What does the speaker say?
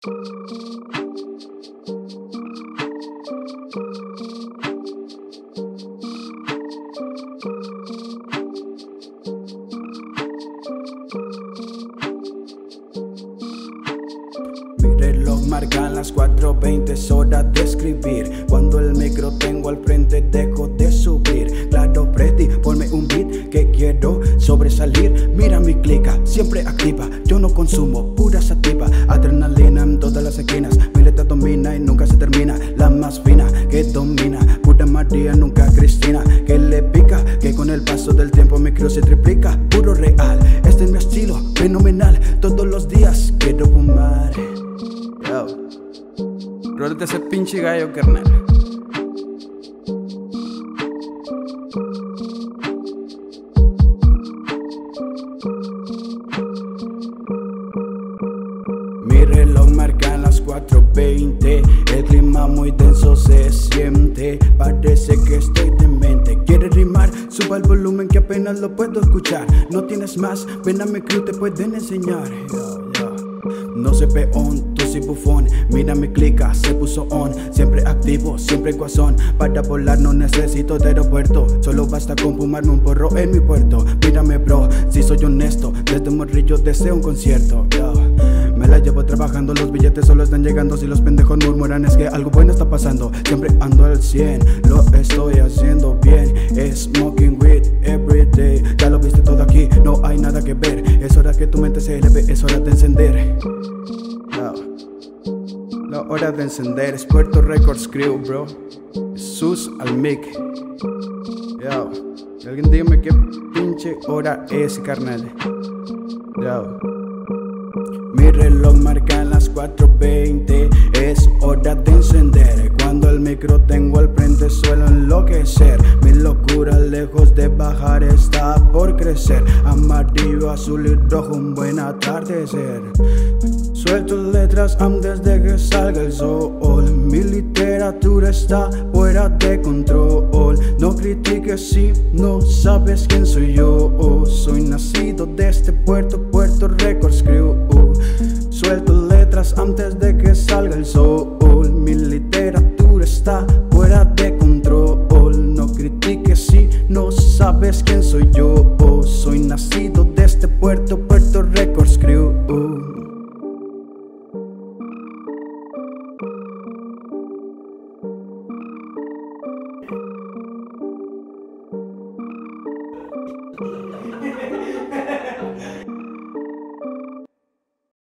Mi reloj marca las 4:20, es hora de escribir. Cuando el micro tengo al frente dejo de subir. Claro, Freddy, ponme un beat que quiero sobresalir. Mira mi clica, siempre activa. Yo no consumo pura sativa. Adrenalina en todas las esquinas. Mi letra domina y nunca se termina. La más fina que domina. Pura María, nunca Cristina. Que le pica, que con el paso del tiempo mi crew se triplica. Puro real, este es mi estilo, fenomenal. Todos los días quiero fumar. Yo, rólate ese pinche gallo, carnal. Mi reloj marca las 4:20. El clima muy denso se siente. Parece que estoy demente. ¿Quieres rimar? Suba el volumen que apenas lo puedo escuchar. No tienes más, ven a mi crew, te pueden enseñar. No soy peón, tú sí bufón. Mira mi clica, se puso on. Siempre activo, siempre guasón. Para volar no necesito de aeropuerto. Solo basta con fumarme un porro en mi puerto. Mírame bro, si soy honesto. Desde morrillo deseo un concierto. Me la llevo trabajando, los billetes solo están llegando. Si los pendejos murmuran es que algo bueno está pasando. Siempre ando al 100, lo estoy haciendo bien. Smoking weed every day. Ya lo viste todo aquí, no hay nada que ver. Es hora que tu mente se eleve, es hora de encender. La hora de encender es Puerto Records Crew, bro. Jesús al mic. Yo, alguien dígame qué pinche hora es, carnal. Yo. Mi reloj marca las 4:20, es hora de encender. Cuando el micro tengo al frente suelo enloquecer. Mi locura lejos de bajar está por crecer. Amarillo, azul y rojo, un buen atardecer. Suelto letras antes de que salga el sol. Mi literatura está fuera de control. No critiques si no sabes quién soy yo. Soy nacido de este puerto, Puerto Records Crew. Suelto letras antes de que salga el sol.